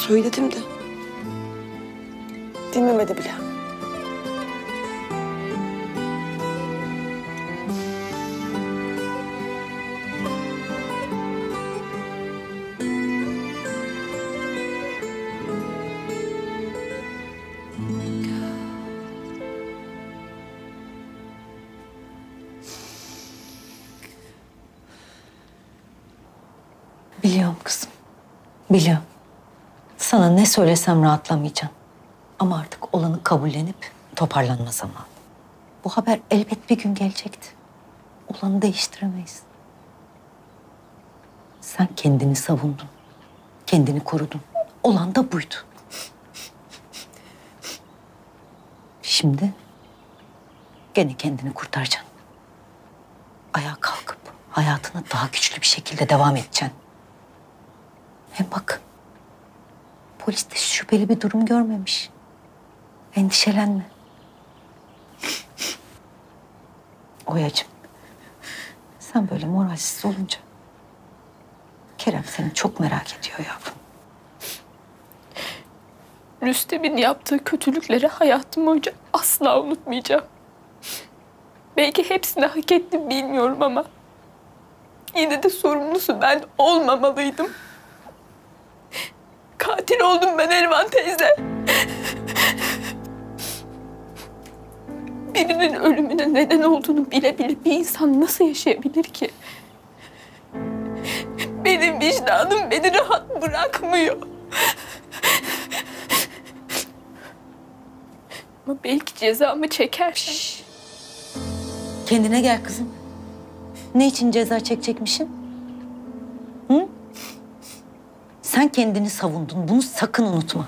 Söyledim de. Dinlemedi bile. Biliyorum kızım. Biliyorum. Sana ne söylesem rahatlamayacaksın. Ama artık olanı kabullenip toparlanma zamanı. Bu haber elbet bir gün gelecekti. Olanı değiştiremeyiz. Sen kendini savundun. Kendini korudun. Olan da buydu. Şimdi gene kendini kurtaracaksın. Ayağa kalkıp hayatına daha güçlü bir şekilde devam edeceksin. Hem bak, polis de şüpheli bir durum görmemiş. Endişelenme. Oya'cığım, sen böyle moralsiz olunca Kerem seni çok merak ediyor yavrum. Rüstem'in yaptığı kötülükleri hayatım boyunca asla unutmayacağım. Belki hepsini hak ettim bilmiyorum ama yine de sorumlusu ben olmamalıydım. Katil oldum ben Elvan teyze. Birinin ölümüne neden olduğunu bile bile bir insan nasıl yaşayabilir ki? Benim vicdanım beni rahat bırakmıyor. Ama belki cezamı çekersem... Kendine gel kızım. Ne için ceza çekecekmişsin? Hı? Sen kendini savundun. Bunu sakın unutma.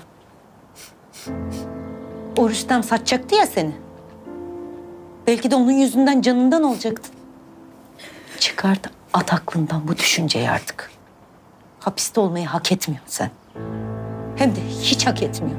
O Rüstem satacaktı ya seni. Belki de onun yüzünden canından olacaktın. Çıkart, at aklından bu düşünceyi artık. Hapiste olmayı hak etmiyorsun sen. Hem de hiç hak etmiyor.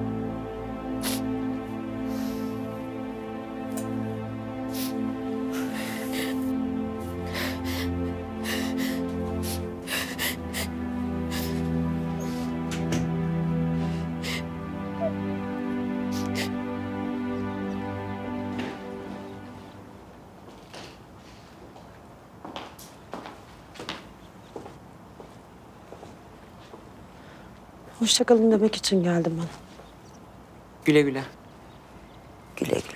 Hoşça kalın demek için geldim ben. Güle güle. Güle güle.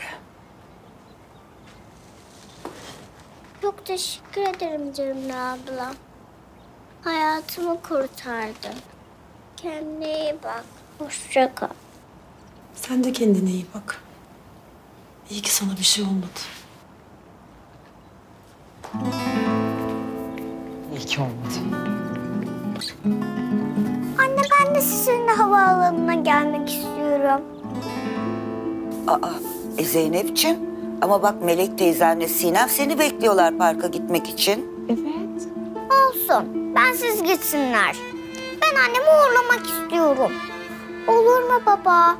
Çok teşekkür ederim Cemile abla. Hayatımı kurtardın. Kendine iyi bak. Hoşça kal. Sen de kendine iyi bak. İyi ki sana bir şey olmadı. İyi ki olmadı. Anne ben de sizinle havaalanına gelmek istiyorum. Zeynep'ciğim ama bak Melek teyzenle Sinem seni bekliyorlar parka gitmek için. Evet. Olsun. Bensiz gitsinler. Ben annemi uğurlamak istiyorum. Olur mu baba?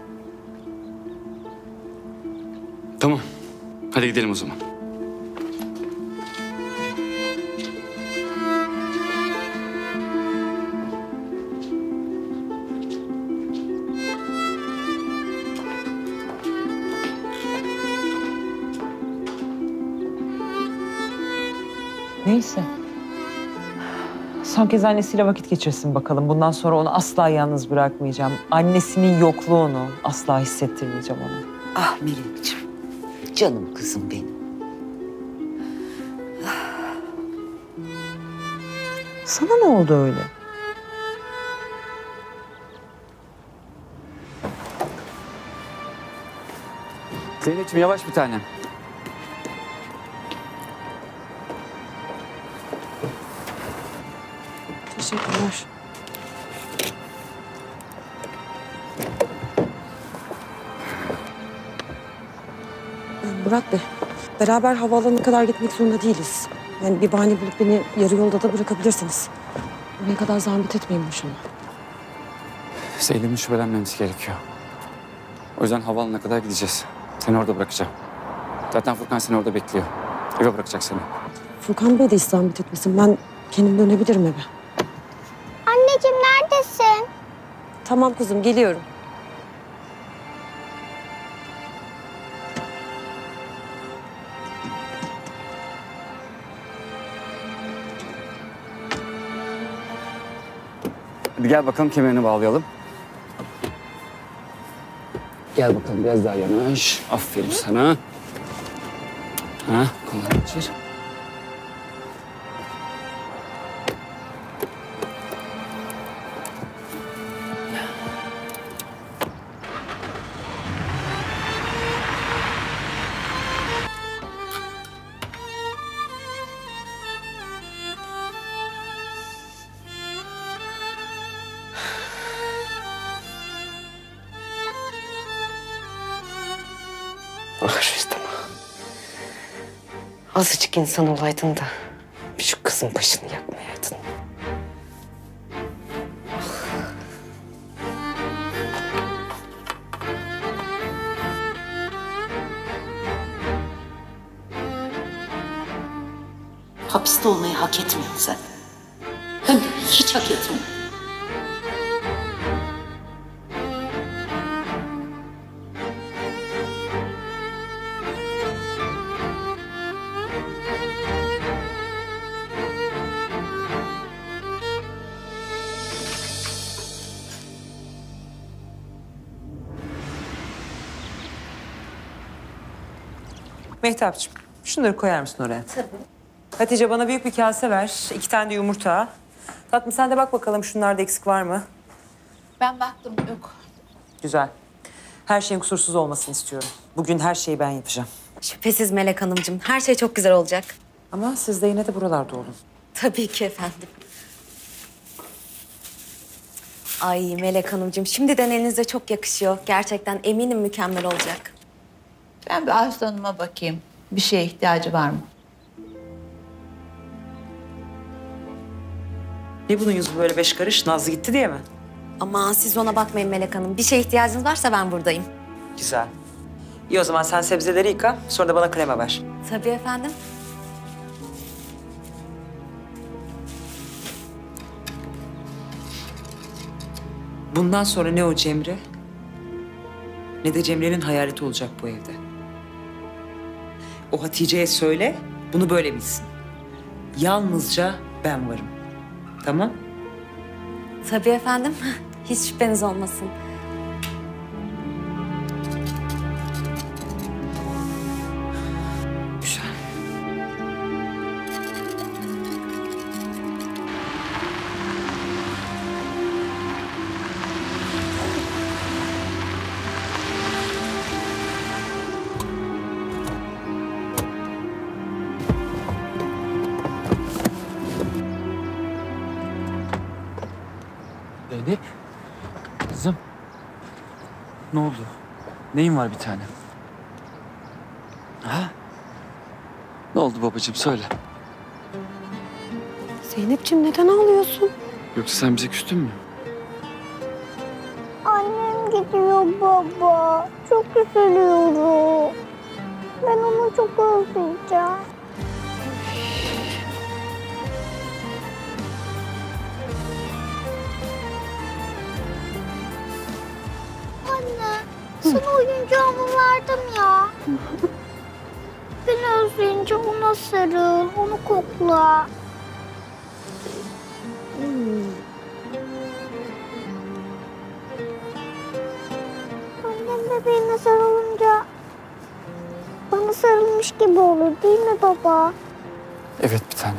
Tamam. Hadi gidelim o zaman. Neyse. Son kez annesiyle vakit geçirsin bakalım. Bundan sonra onu asla yalnız bırakmayacağım. Annesinin yokluğunu asla hissettirmeyeceğim ona. Ah Melek'ciğim, canım kızım benim. Sana ne oldu öyle? Zeynep'ciğim yavaş bir tanem. Teşekkürler. Murat Bey, beraber havaalanına kadar gitmek zorunda değiliz. Yani bir bahane bulup beni yarı yolda da bırakabilirsiniz. Oraya kadar zahmet etmeyin boşuna. Zeynep'in şüphelenmemiz gerekiyor. O yüzden havaalanına kadar gideceğiz. Seni orada bırakacağım. Zaten Furkan seni orada bekliyor. Eve bırakacak seni. Furkan Bey de hiç zahmet etmesin. Ben kendim dönebilirim eve. Anneciğim neredesin? Tamam kuzum, geliyorum. Hadi gel bakalım kemerini bağlayalım. Gel bakalım biraz daha yanaş. Aferin sana. Ha, kolay geçir. Ah Rüstem. Azıcık insan olaydın da şu kızın başını yakmayaydın. Hapiste olmayı hak etmiyorsun sen. Hem de hiç hak etmiyorsun. Mehtapçığım, şunları koyar mısın oraya? Tabii. Hatice bana büyük bir kase ver. 2 tane de yumurta. Tatlım sen de bak bakalım şunlarda eksik var mı? Ben baktım, yok. Güzel. Her şeyin kusursuz olmasını istiyorum. Bugün her şeyi ben yapacağım. Şüphesiz Melek Hanımcığım. Her şey çok güzel olacak. Ama siz de yine de buralarda olun. Tabii ki efendim. Ay Melek Hanımcığım, şimdiden elinize çok yakışıyor. Gerçekten eminim mükemmel olacak. Ben bir Aslı Hanım'a bakayım. Bir şeye ihtiyacı var mı? Ne bunun yüzü böyle 5 karış? Nazlı gitti diye mi? Ama siz ona bakmayın Melek Hanım. Bir şeye ihtiyacınız varsa ben buradayım. Güzel. İyi o zaman sen sebzeleri yıka, sonra da bana krema ver. Tabii efendim. Bundan sonra ne o Cemre, ne de Cemre'nin hayaleti olacak bu evde. O Hatice'ye söyle, bunu böyle bilsin. Yalnızca ben varım. Tamam? Tabii efendim. Hiç şüpheniz olmasın. Güzel. Zeynep. Kızım. Ne oldu? Neyin var bir tane? Ha? Ne oldu babacığım söyle. Zeynep'ciğim neden ağlıyorsun? Yoksa sen bize küstün mü? Annem gidiyor baba. Çok üzülüyorum. Ben onu çok özleyeceğim. Anne, sana oyuncağımı verdim ya. Beni özleyince ona sarıl, onu kokla. Annem bebeğine sarılınca bana sarılmış gibi olur değil mi baba? Evet bir tane.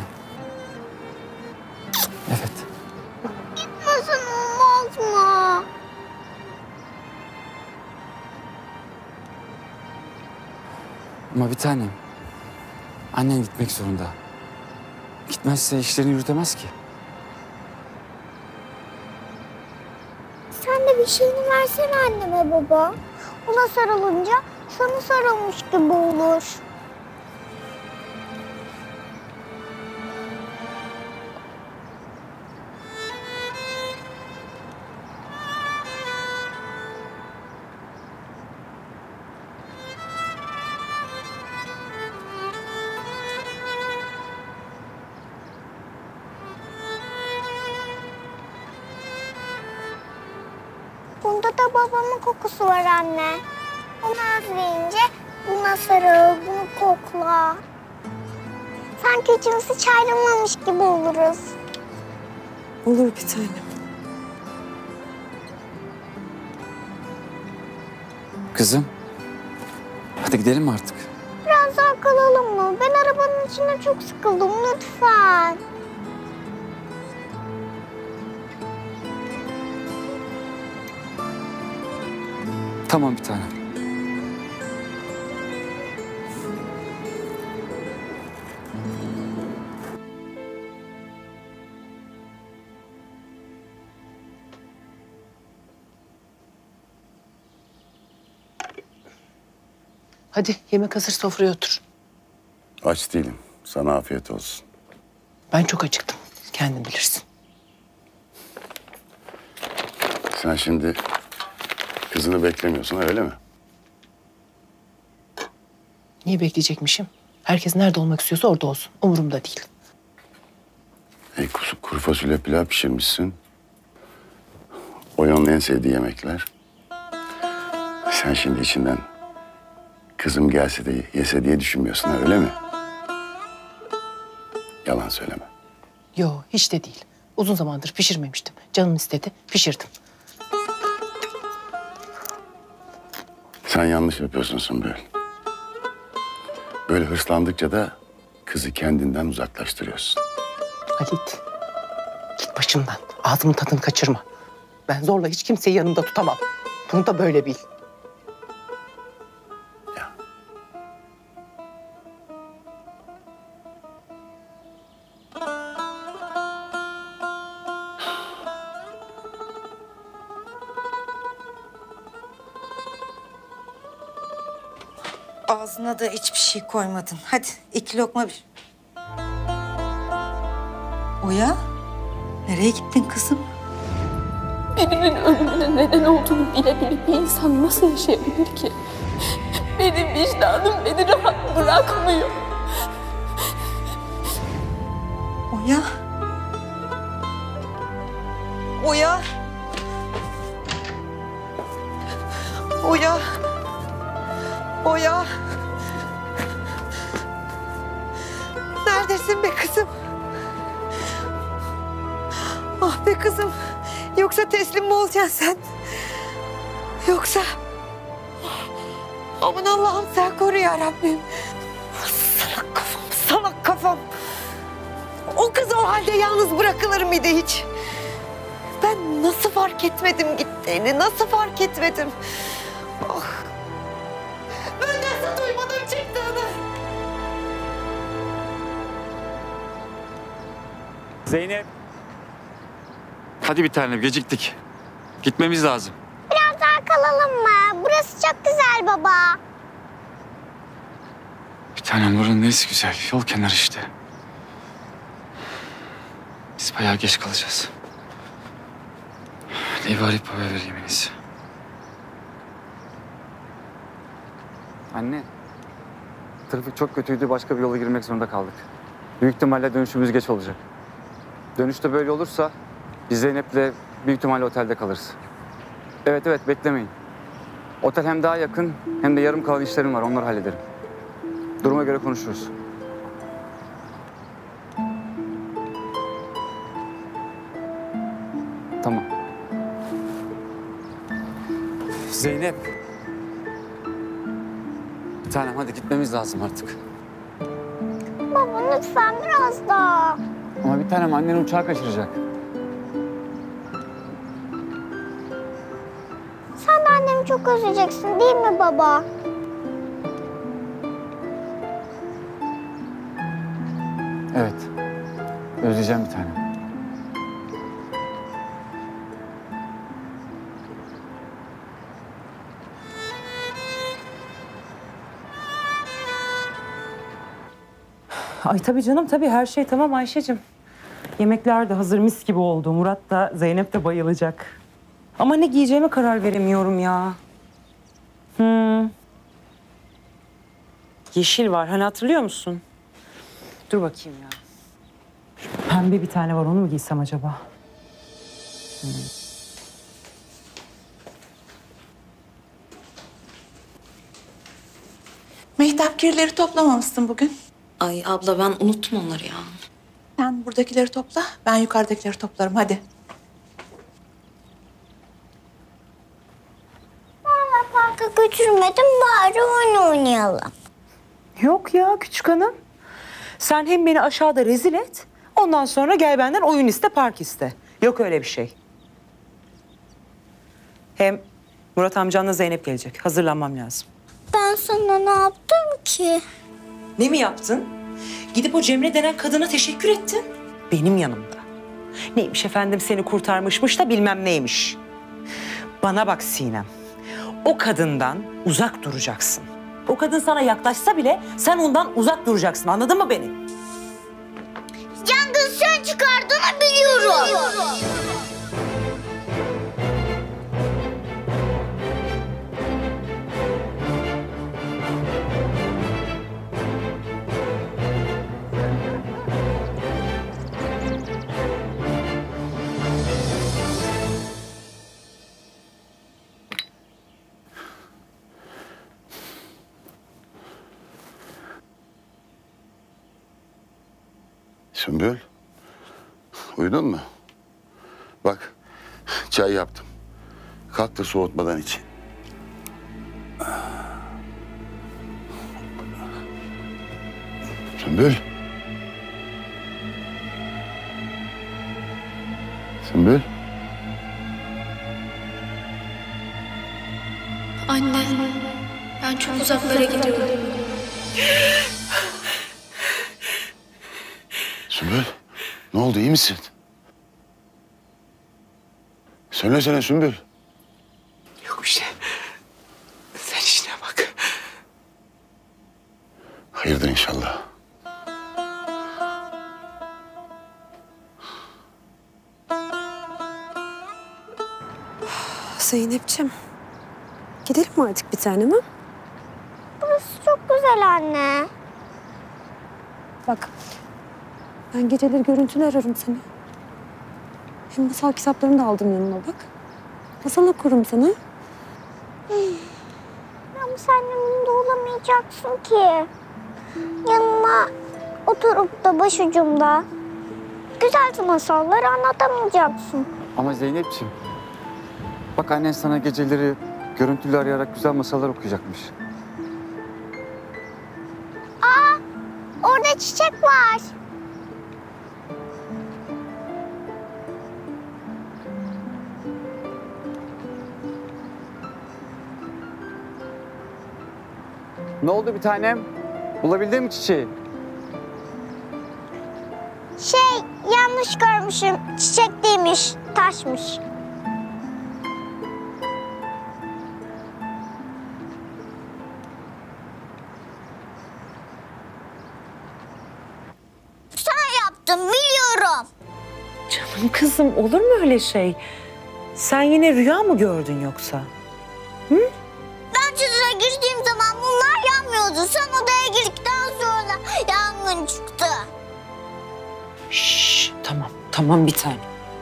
Evet. Gitmesen olmaz mı? Ama bir tanem. Annen gitmek zorunda. Gitmezse işlerini yürütemez ki. Sen de bir şeyini versene anneme baba. Ona sarılınca sana sarılmış gibi olur. Bunda da babamın kokusu var anne. Onu özleyince buna sarıl, bunu kokla. Sanki içimiz hiç ayrılmamış gibi oluruz. Olur bir tanem. Kızım. Hadi gidelim mi artık? Biraz daha kalalım mı? Ben arabanın içinde çok sıkıldım lütfen. Tamam bir tanem. Hadi yemek hazır, sofraya otur. Aç değilim. Sana afiyet olsun. Ben çok acıktım. Kendin bilirsin. Sen şimdi kızını beklemiyorsun öyle mi? Niye bekleyecekmişim? Herkes nerede olmak istiyorsa orada olsun. Umurumda değil. Kuru fasulye pilav pişirmişsin. Oya'nın en sevdiği yemekler. Sen şimdi içinden kızım gelse de yese diye düşünmüyorsun öyle mi? Yalan söyleme. Yo, hiç de değil. Uzun zamandır pişirmemiştim. Canım istedi, pişirdim. Sen yanlış yapıyorsun Sümbül. Böyle hırslandıkça da kızı kendinden uzaklaştırıyorsun. Hadi git. Git başımdan. Ağzımın tadını kaçırma. Ben zorla hiç kimseyi yanımda tutamam. Bunu da böyle bil. Ağzına da hiçbir şey koymadın. Hadi 2 lokma bir. Oya, nereye gittin kızım? Birinin ölümüne neden olduğunu bile bile bir insan nasıl yaşayabilir ki? Benim vicdanım beni rahat bırakmıyor. Oya. Oya. Oya. Oya. Neredesin be kızım? Ah be kızım. Yoksa teslim mi olacaksın sen? Yoksa... Aman Allah'ım sen koru ya Rabbim. Salak kafam, salak kafam. O kız o halde yalnız bırakılır mıydı hiç? Ben nasıl fark etmedim gittiğini, nasıl fark etmedim? Ah. Ben nasıl duymadım çıktığını? Zeynep. Hadi bir tanem, geciktik. Gitmemiz lazım. Biraz daha kalalım mı? Burası çok güzel baba. Bir tanem, buranın neresi güzel? Yol kenarı işte. Biz bayağı geç kalacağız. Evi arayıp haber vereyim en iyisi. Anne. Trafik çok kötüydü. Başka bir yola girmek zorunda kaldık. Büyük ihtimalle dönüşümüz geç olacak. Dönüşte böyle olursa biz Zeynep'le büyük ihtimalle otelde kalırız. Evet beklemeyin. Otel hem daha yakın hem de yarım kalan işlerim var. Onları hallederim. Duruma göre konuşuruz. Tamam. Zeynep. Bir tanem hadi gitmemiz lazım artık. Baba lütfen biraz daha. Ama bir tanem annen uçağı kaçıracak. Sen de annemi çok özleyeceksin değil mi baba? Evet. Özleyeceğim bir tanem. Ay tabii canım tabii her şey tamam Ayşe'cim. Yemekler de hazır mis gibi oldu. Murat da Zeynep de bayılacak. Ama ne giyeceğime karar veremiyorum ya. Yeşil var. Hani hatırlıyor musun? Dur bakayım ya. Şu pembe bir tane var. Onu mu giysem acaba? Mehtap kirleri toplamamışsın bugün. Ay abla ben unuttum onları ya. Sen buradakileri topla, ben yukarıdakileri toplarım. Hadi. Bana parka götürmedin, bari oyun oynayalım. Yok ya küçük hanım. Sen hem beni aşağıda rezil et, ondan sonra gel benden oyun iste, park iste. Yok öyle bir şey. Hem Murat amcanla Zeynep gelecek. Hazırlanmam lazım. Ben sana ne yaptım ki? Ne mi yaptın? Gidip o Cemre denen kadına teşekkür ettin. Benim yanımda. Neymiş efendim seni kurtarmışmış da bilmem neymiş. Bana bak Sinem. O kadından uzak duracaksın. O kadın sana yaklaşsa bile sen ondan uzak duracaksın. Anladın mı beni? Yangın sen çıkardığını biliyorum. Sümbül, uyudun mu? Bak, çay yaptım. Kalk da soğutmadan iç. Sümbül. Sümbül. Anne, ben çok uzaklara gidiyorum. Sümbül, ne oldu, iyi misin? Söylesene Sümbül. Yok bir şey. Sen işine bak. Hayırdır inşallah. Zeynep'ciğim. Gidelim mi artık bir tanem ha? Burası çok güzel anne. Bak. Ben geceleri görüntülü ararım seni. Hem masal kitaplarını da aldım yanıma bak. Masal okurum sana. Ama sen yanımda olamayacaksın ki. Yanıma oturup da başucumda güzel masalları anlatamayacaksın. Ama Zeynep'ciğim, bak annen sana geceleri görüntülü arayarak güzel masallar okuyacakmış. Aa, orada çiçek var. Ne oldu bir tanem? Bulabildin mi çiçeği? Yanlış görmüşüm. Çiçek değilmiş, taşmış. Sen yaptın, biliyorum. Canım kızım, olur mu öyle şey? Sen yine rüya mı gördün yoksa? Hı? Ben çadıra girdiğim zaman bunlar yanmıyordu. Sen odaya girdikten sonra yangın çıktı. Şşş, tamam bir tane.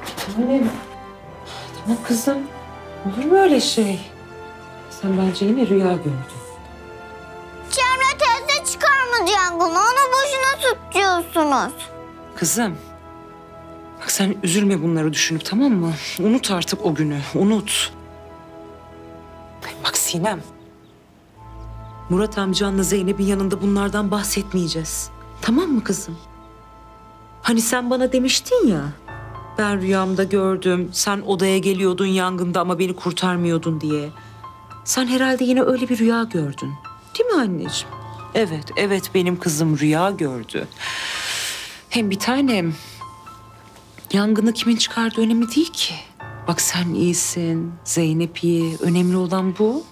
Tamam kızım. Olur mu öyle şey? Sen bence yine rüya gördün. Cemre teyze çıkarmadı yangını. Onu boşuna tutuyorsunuz. Kızım. Bak sen üzülme bunları düşünüp, tamam mı? Unut artık o günü, unut. Bak Sinem. Murat amcanla Zeynep'in yanında bunlardan bahsetmeyeceğiz. Tamam mı kızım? Hani sen bana demiştin ya, ben rüyamda gördüm, sen odaya geliyordun yangında ama beni kurtarmıyordun diye. Sen herhalde yine öyle bir rüya gördün. Değil mi anneciğim? Evet benim kızım rüya gördü. Hem bir tanem, yangını kimin çıkardığı önemli değil ki. Bak sen iyisin, Zeynep iyi. Önemli olan bu.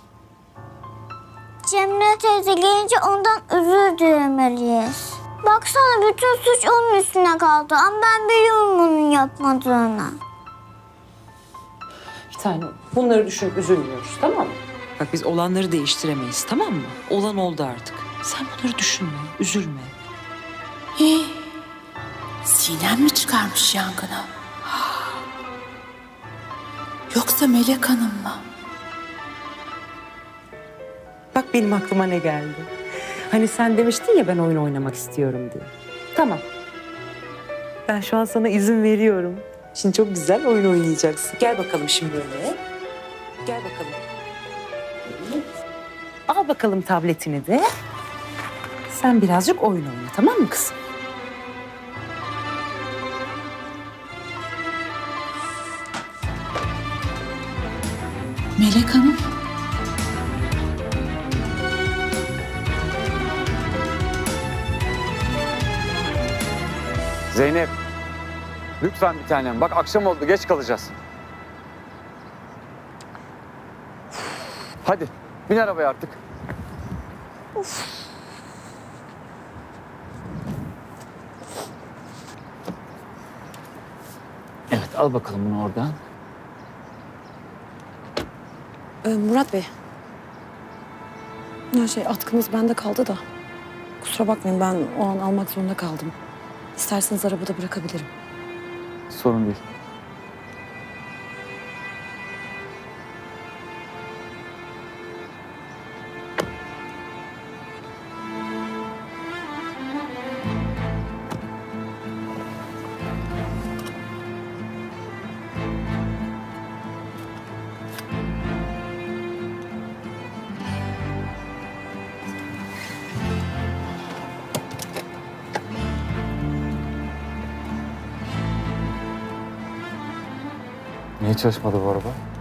Cemre teyze gelince ondan özür dilemeliyiz. Baksana bütün suç onun üstüne kaldı ama ben biliyorum onun yapmadığını. Bir tane bunları düşünüp üzülmüyoruz, tamam mı? Bak biz olanları değiştiremeyiz, tamam mı? Olan oldu artık. Sen bunları düşünme, üzülme. Sinem mi çıkarmış yangını? Yoksa Melek Hanım mı? Bak benim aklıma ne geldi. Hani sen demiştin ya ben oyun oynamak istiyorum diye. Tamam. Ben şu an sana izin veriyorum. Şimdi çok güzel oyun oynayacaksın. Gel bakalım şimdi öyle. Gel bakalım. Al bakalım tabletini de. Sen birazcık oyun oyna, tamam mı kızım? Melek Hanım. Zeynep. Lütfen bir tanem. Bak akşam oldu. Geç kalacağız. Hadi. Bin arabaya artık. Evet, al bakalım bunu oradan. Murat Bey. Ya atkınız bende kaldı da. Kusura bakmayın, ben o an almak zorunda kaldım. İsterseniz arabada bırakabilirim. Sorun değil. Niye çalışmadı bu araba?